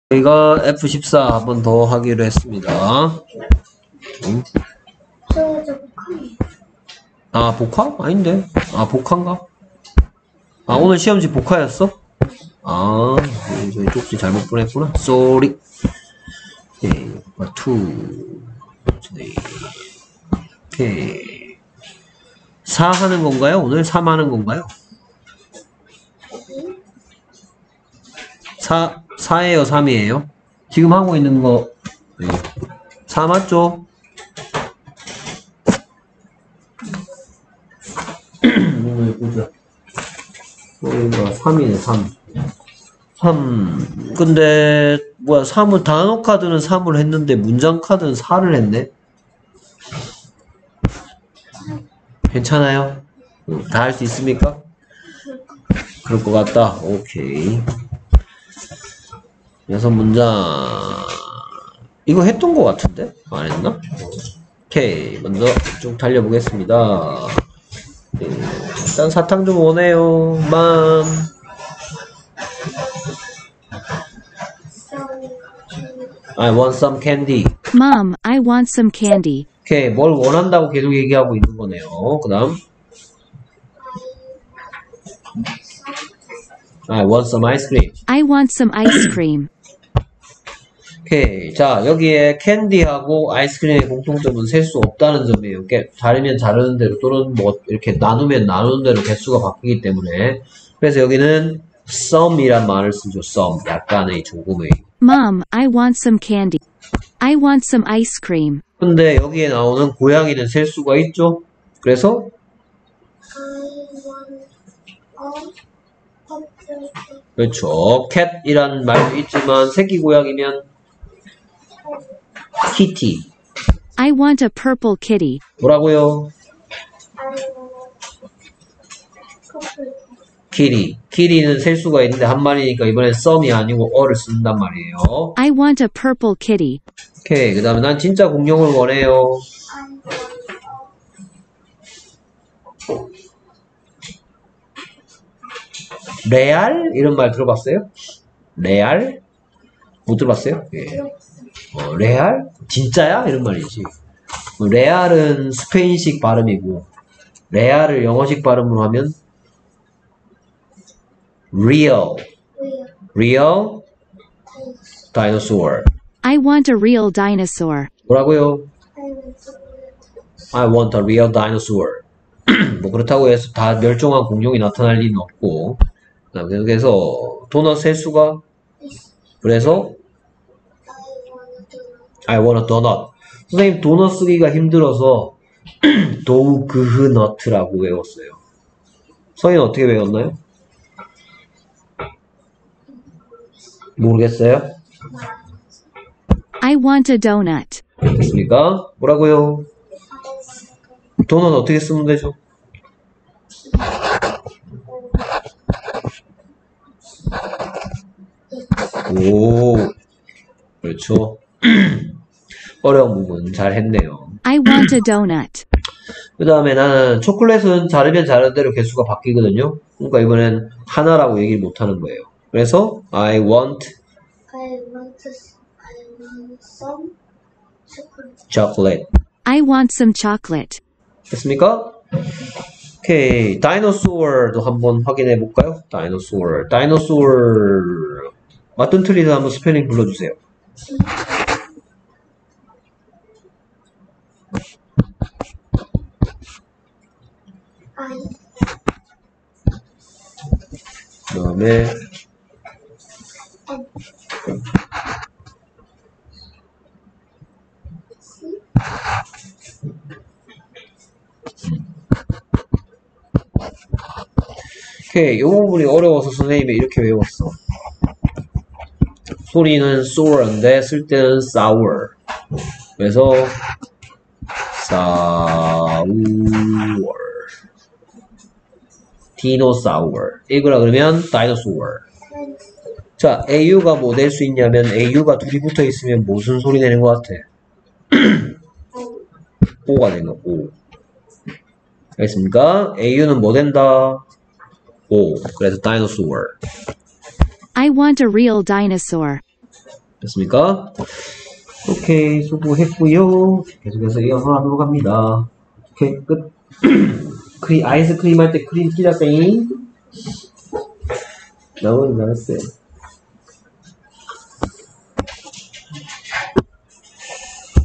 저희가 F14 한 번 더 하기로 했습니다. 아, 복화? 아닌데. 아, 복화인가? 아, 오늘 시험지 복화였어? 아, 저희 쪽지 잘못 보냈구나. 쏘리. 오케이, 2, 3. 오케이. 4 하는 건가요? 오늘 3 하는 건가요? 4예요, 3이에요? 지금 하고 있는 거, 4 맞죠? 보자. 여기가 3이네, 3. 3. 근데, 뭐야, 3을, 단어 카드는 3을 했는데, 문장 카드는 4를 했네? 괜찮아요? 다 할 수 있습니까? 그럴 것 같다. 오케이. 6문장. 이거 했던 것 같은데? 안 했나? 오케이. 먼저 쭉 달려보겠습니다. 일단 사탕 좀 오네요. I want some candy. Mom, I want some candy. 오케이. 뭘 원한다고 계속 얘기하고 있는 거네요. 그 다음. I want some ice cream. I want some ice cream. 오케이. 자, 여기에 캔디하고 아이스크림의 공통점은 셀 수 없다는 점이에요. 다르면 다르는 대로 또는 뭐 이렇게 나누면 나누는 대로 개수가 바뀌기 때문에. 그래서 여기는 some이란 말을 쓰죠. some. 약간의, 조금의. Mom, I want some candy. I want some ice cream. 근데 여기에 나오는 고양이는 셀 수가 있죠. 그래서 그렇죠. cat이란 말도 있지만 새끼 고양이면 kitty. I want a purple kitty. 뭐라고요? kitty. kitty는 셀 수가 있는데 한 마리니까 이번엔 some이 아니고 어를 쓴단 말이에요. I want a purple kitty. 오케이. 그 다음에 난 진짜 공룡을 원해요. 레알? 이런 말 들어봤어요? 레알? 못 들어봤어요? 예. 레알? 진짜야? 이런 말이지. 레알은 스페인식 발음이고 레알을 영어식 발음으로 하면 real. real dinosaur. I want a real dinosaur. 뭐라고요? I want a real dinosaur. 뭐 그렇다고 해서 다 멸종한 공룡이 나타날 리는 없고. 그래서 도넛 셀 수가 그래서 I want a donut. 선생님 도넛 쓰기가 힘들어서 도그흐너트라고 외웠어요. 성인 어떻게 외웠나요? 모르겠어요? I want a donut. 됐습니까? 뭐라고요? 도넛 어떻게 쓰면 되죠? 오, 그렇죠. 어려운 부분 잘 했네요. I want a donut. 그 다음에 나는 초콜릿은 자르면 자르는 대로 개수가 바뀌거든요. 그러니까 이번엔 하나라고 얘기를 못 하는 거예요. 그래서 I want some chocolate. I want some chocolate. 됐습니까? 오케이. 다이노소어도 한번 확인해 볼까요? 다이노소어. 다이노소어. 맞든 틀리든 한번 스펠링 불러주세요. 그 다음에 오케이. 이 부분이 어려워서 선생님이 이렇게 외웠어. 소리는 sour인데 쓸 때는 sour. 그래서 sour. dinosaur. 읽으라 그러면 dinosaur. 자, AU가 뭐 낼 수 있냐면 AU가 둘이 붙어 있으면 무슨 소리 내는 것 같아? O가 되는 거. O. 알겠습니까? AU는 뭐 된다? O. 그래서 dinosaur. I want a real dinosaur. 됐습니까? 오케이, 수고했고요. 계속해서 이어서 하도록 합니다. 오케이, 끝. 아이스크림 할 때 크림 끼렸어잉? 너무 잘했어요.